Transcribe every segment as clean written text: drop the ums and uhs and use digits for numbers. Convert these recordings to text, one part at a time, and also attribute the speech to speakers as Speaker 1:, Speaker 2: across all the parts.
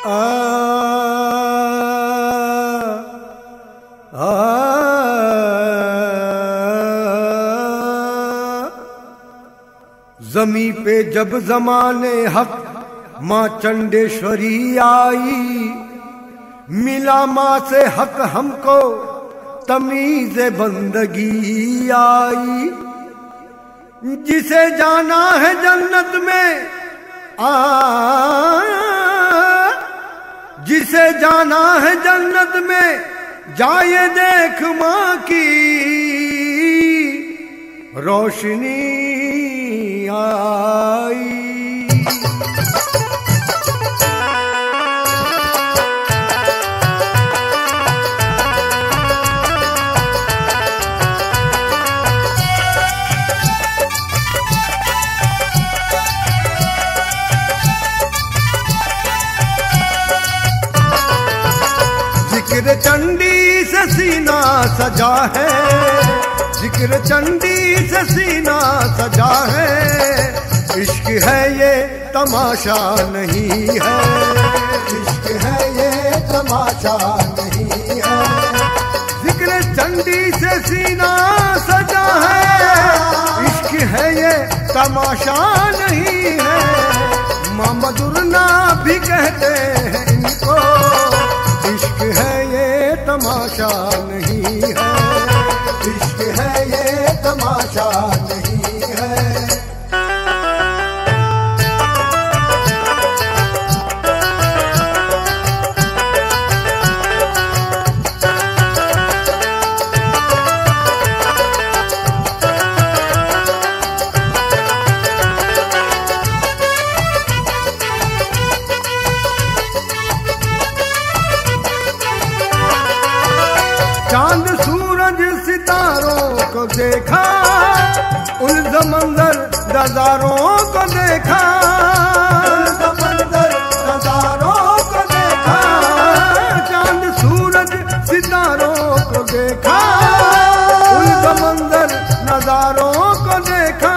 Speaker 1: जमी पे जब जमाने हक माँ चंडेश्वरी आई, मिला माँ से हक हमको तमीज़ बंदगी आई। जिसे जाना है जन्नत में जिसे जाना है जन्नत में जाए देख माँ की रोशनी आई। जिक्र चंडी से सीना सजा है, जिक्र चंडी से सीना सजा है। इश्क है ये तमाशा नहीं है, इश्क है ये तमाशा नहीं है। जिक्र चंडी से सीना सजा है, इश्क है ये तमाशा नहीं है। मामदुरना भी कहते हैं इनको, इश्क है ये तमाशा नहीं है, इश्क है ये तमाशा नहीं है। चांद सूरज सितारों को देखा, उन समंदर नजारों को देखा, उन समंदर नजारों को देखा। चांद सूरज सितारों को देखा, उन समंदर नजारों को देखा।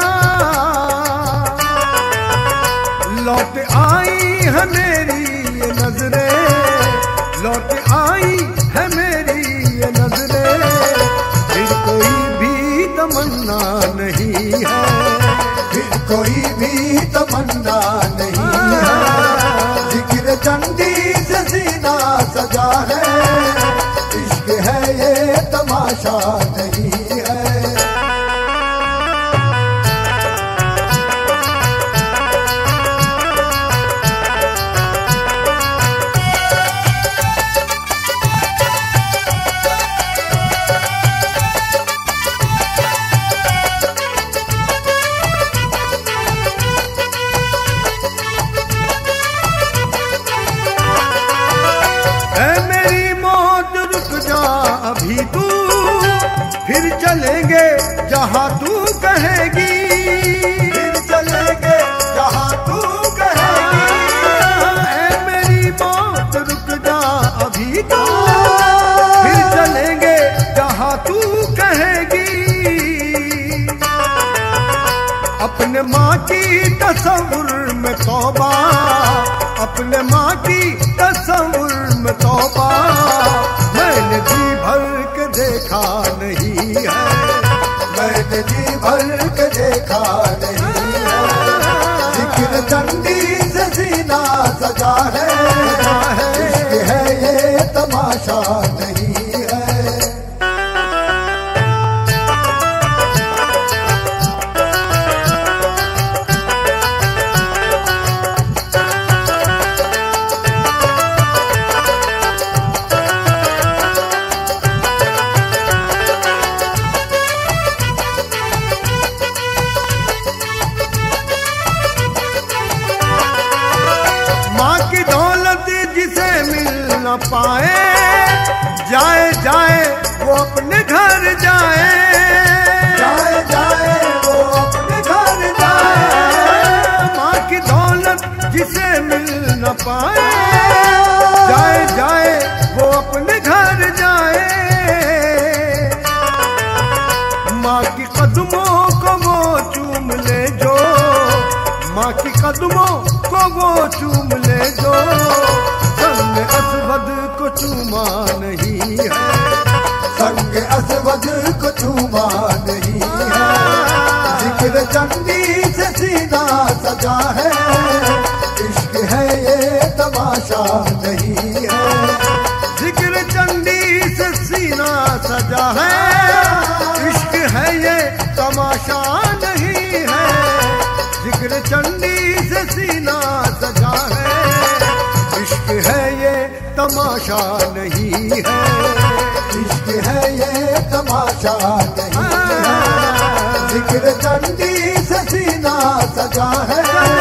Speaker 1: लौट आई है मेरी ये नजरें, लौट आई है मेरी ये नजरें। फिर कोई भी तमन्ना नहीं है, फिर कोई भी तमन्ना नहीं है। जिक्र चंडी से सीना सजा है, इश्क है ये तमाशा नहीं है। अभी तू फिर चलेंगे जहाँ तू कहेगी, फिर चलेंगे जहाँ तू कहेगी। ऐ मेरी मौत रुक जा अभी तू, फिर चलेंगे जहाँ तू कहेगी। अपने माँ की तस्वुर में तौबा, अपने माँ की तस्वुर में तौबा। मैंने जी भर के देखा नहीं है, मैंने जी भर के देखा नहीं है। जिक्र चंडी से सीना सजा है, इश्क है ये तमाशा नहीं है। न पाए जाए जाए वो अपने घर जाए, जाए जाए वो अपने घर जाए। माँ की दौलत जिसे मिल न पाए, जाए जाए वो अपने घर जाए। माँ की कदमों को वो चूम ले जो, माँ की कदमों को वो चूम ले जो। संग असवद को चूमा नहीं है,
Speaker 2: संग असवद को चूमा नहीं है। जिक्र चंडी से सीना सजा है, इश्क है ये तमाशा नहीं है।
Speaker 1: जिक्र चंडी से सीना सजा है, इश्क है ये तमाशा नहीं है। जिक्र चंडी से सीना सजा है, इश्क है ये तमाशा नहीं है।
Speaker 2: इश्क है ये तमाशा नहीं है। जिक्र चंडी से सीना सजा है,